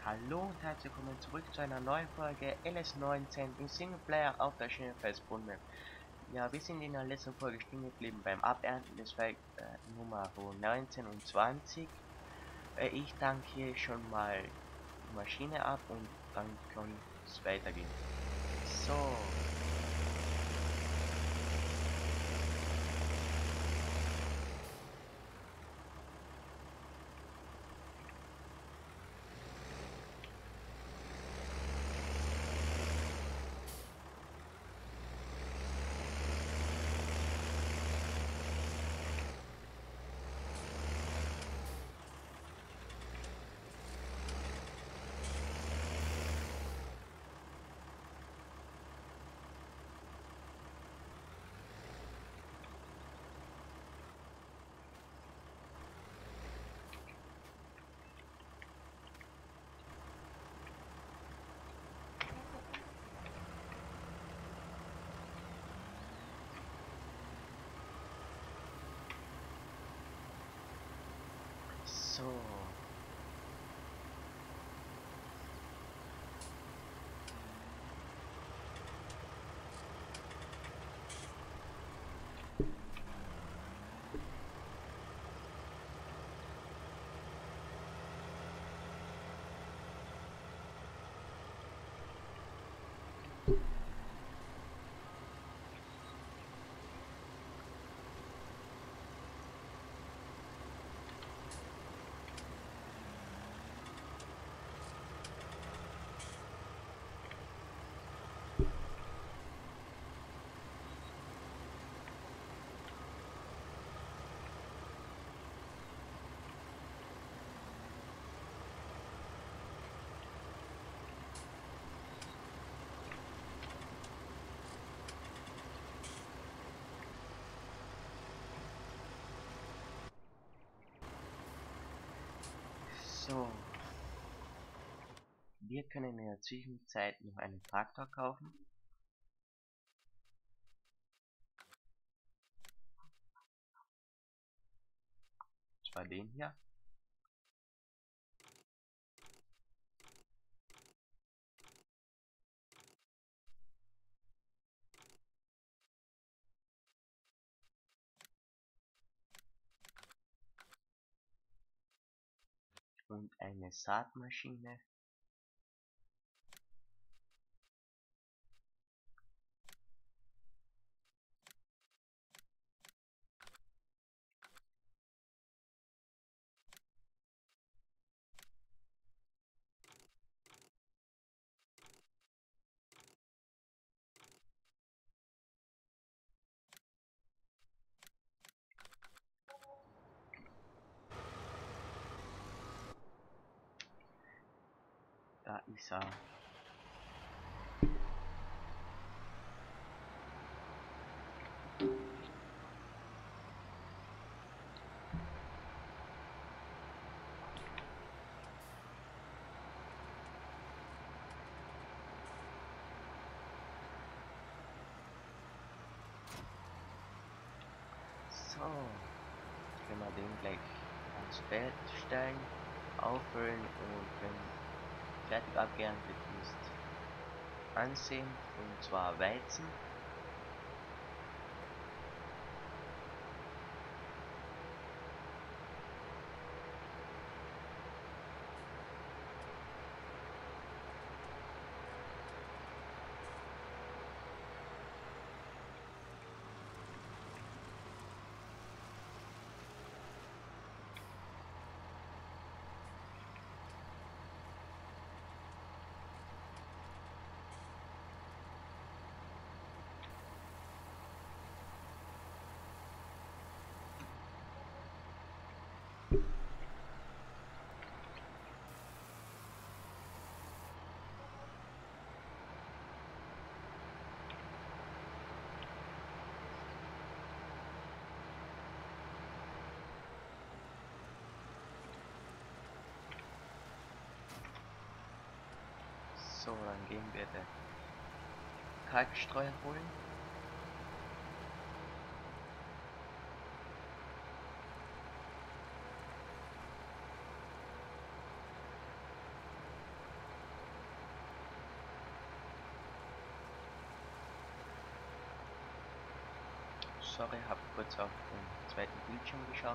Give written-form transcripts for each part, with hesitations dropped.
Hallo und herzlich willkommen zurück zu einer neuen Folge LS19 im Singleplayer auf der Schneefelsbrunnen. Ja, wir sind in der letzten Folge stehen geblieben beim Abernten des Feld Nummer 19 und 20. Ich tanke hier schon mal die Maschine ab und dann kann es weitergehen. So. So. So. Wir können in der Zwischenzeit noch einen Traktor kaufen. Und zwar den hier. Und eine Saatmaschine. Da ist er. So, können wir den gleich ans Feld stellen, auffüllen und wenn fertig abgeerntet ist, ansehen, und zwar Weizen. So, dann gehen wir den Kalkstreuer holen. sorry, habe kurz auf den zweiten Bildschirm geschaut.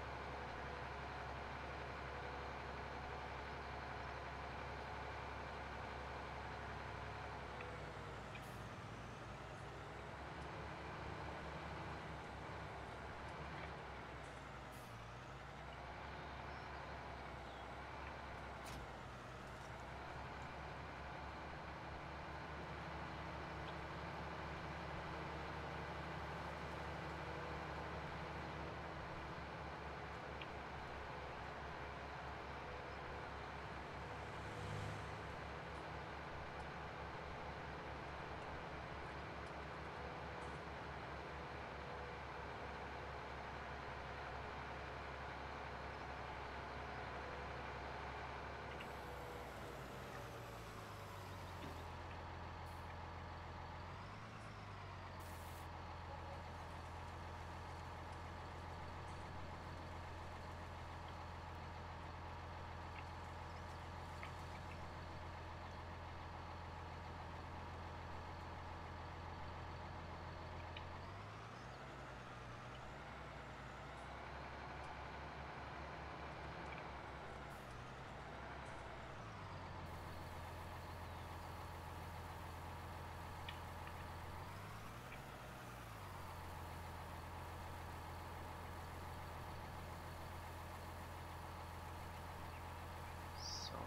So.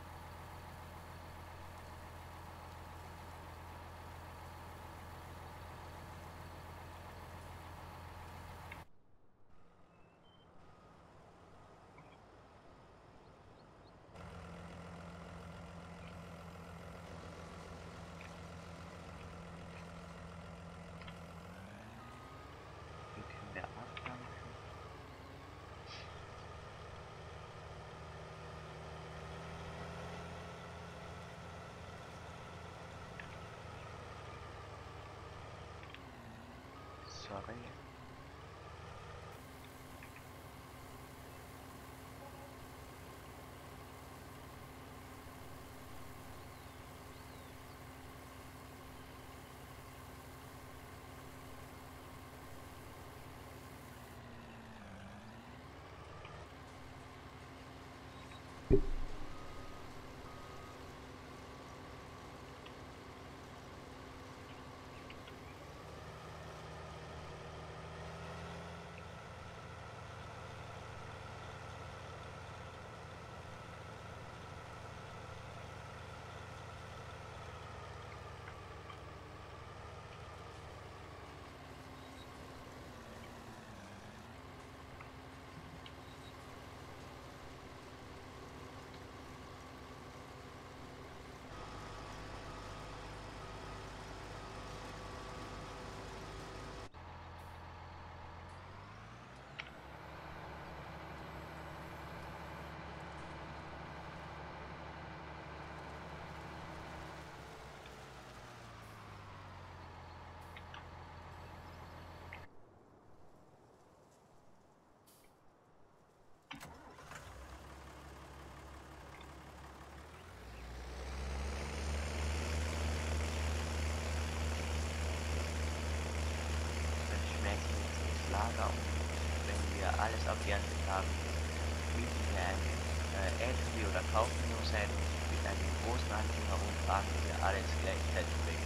Hier können wir abdampfen. Sorry. Lager, und wenn wir alles abgeerntet haben, mieten wir einen LKW oder kaufen uns einen mit einem großen Anhänger und fahren wir alles gleichzeitig weg.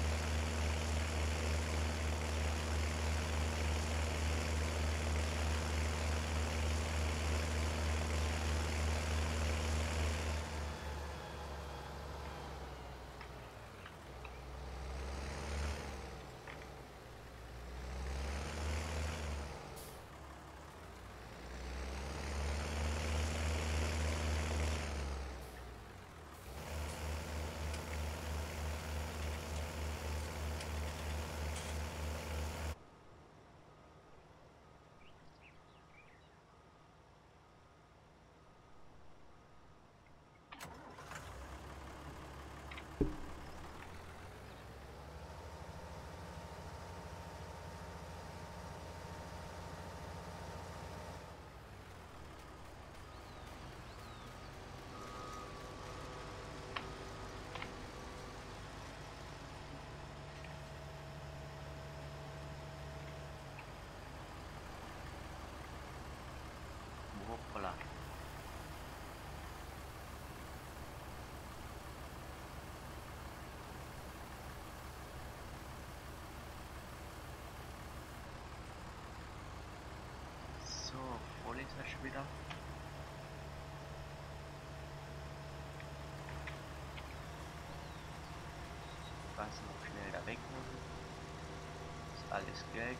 ist er schon wieder. Was noch schnell da weg machen. Das ist alles Geld.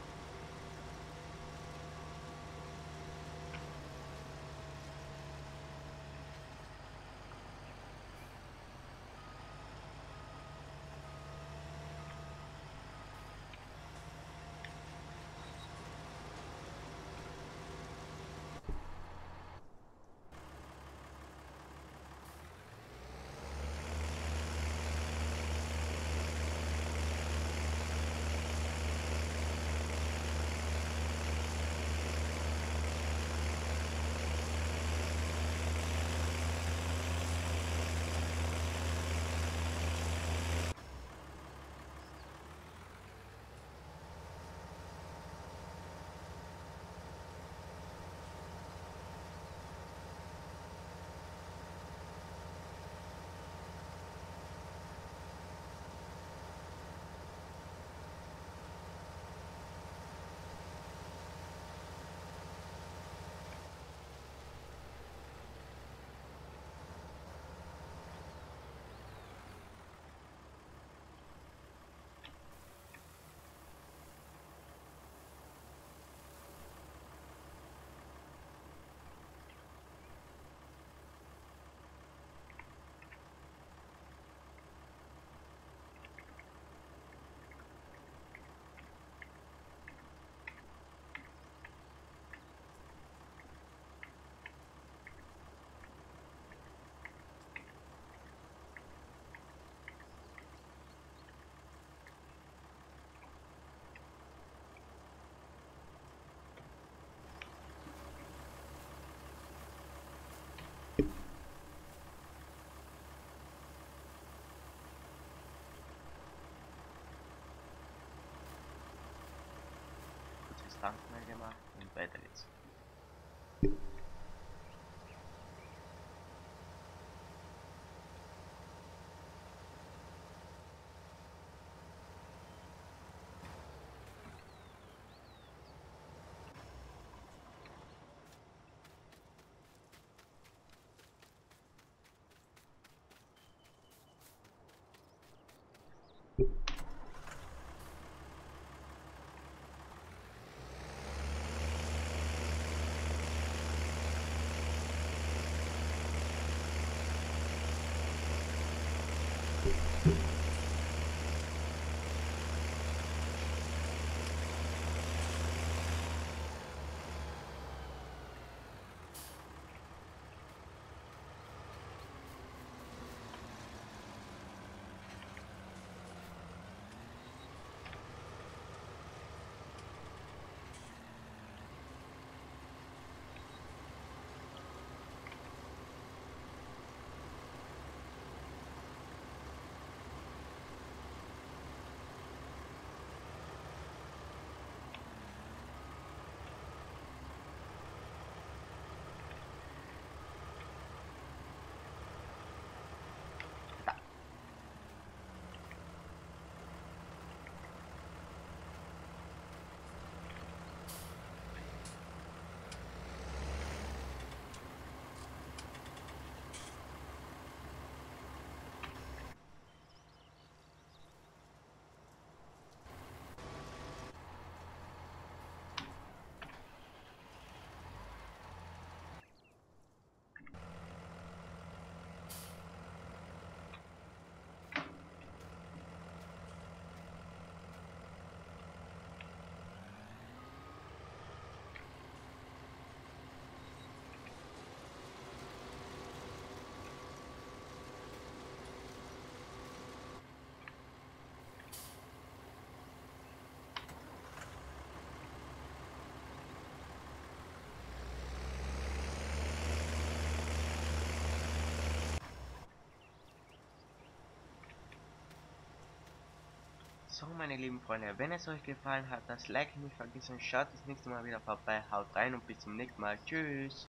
Kurzes Tankmal gemacht und weiter geht's. So, meine lieben Freunde, wenn es euch gefallen hat, das Like nicht vergessen, schaut das nächste Mal wieder vorbei, haut rein und bis zum nächsten Mal. Tschüss.